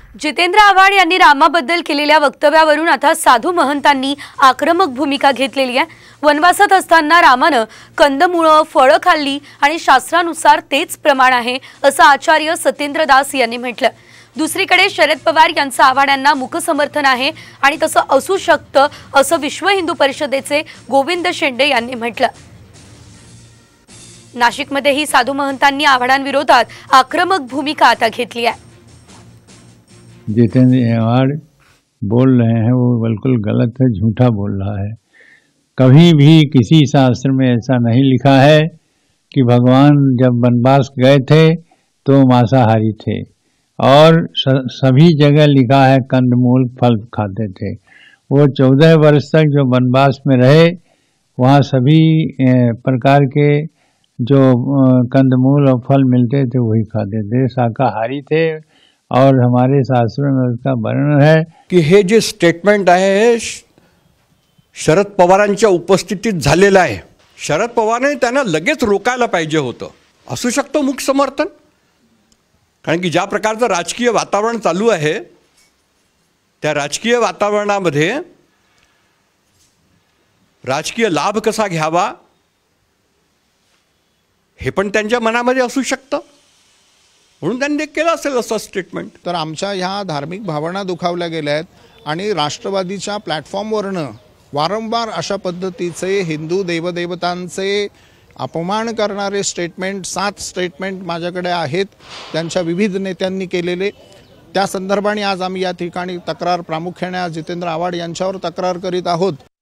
जितेंद्र आव्हाड यांनी रामाबद्दल केलेल्या वक्तव्यावरून आता साधू महंतांनी आक्रमक भूमिका घेतलेली आहे। वनवासात असताना रामानं कंदमुळं फळं खाल्ली आणि शास्त्रानुसार तेच प्रमाण आहे असं आचार्य सत्येंद्र दास यांनी म्हटलं। दुसरीकडे शरद पवार यांचं आव्हाडांना मुखसमर्थन आहे आणि तसं असू शकतं असं विश्व हिंदू परिषदेचे गोविंद शेंडे यांनी म्हटलं। नाशिकमध्येही साधू महंतांनी आव्हाडांविरोधात आक्रमक भूमिका आता घेतली आहे। जितेंद्र आव्हाड बोल रहे हैं वो बिल्कुल गलत है, झूठा बोल रहा है। कभी भी किसी शास्त्र में ऐसा नहीं लिखा है कि भगवान जब वनवास गए थे तो मांसाहारी थे, और सभी जगह लिखा है कंदमूल फल खाते थे। वो 14 वर्ष तक जो वनवास में रहे वहाँ सभी प्रकार के जो कंदमूल और फल मिलते थे वही खाते थे, शाकाहारी थे। और हमारे शास्त्रों में उसका वर्णन है की हे जे स्टेटमेंट आहे शरद पवारांच्या उपस्थितीत झालेलं आहे। शरद पवारांनी त्यांना लगेच रोकायला पाहिजे होतं। असू शकतं मुख समर्थन, कारण की ज्या प्रकारचं राजकीय वातावरण चालू आहे त्या राजकीय वातावरणामध्ये राजकीय लाभ कसा घ्यावा हे पण त्यांच्या मनामध्ये असू शकतं, म्हणून त्यांनी केलं असेल असं स्टेटमेंट। तर आमच्या ह्या धार्मिक भावना दुखावल्या गेल्या आहेत आणि राष्ट्रवादीच्या प्लॅटफॉर्मवरनं वारंवार अशा पद्धतीचे हिंदू देवदेवतांचे अपमान करणारे स्टेटमेंट 7 स्टेटमेंट माझ्याकडे आहेत त्यांच्या विविध नेत्यांनी केलेले। त्या संदर्भाने आज आम्ही या ठिकाणी तक्रार प्रामुख्याने जितेंद्र आव्हाड यांच्यावर तक्रार करीत आहोत।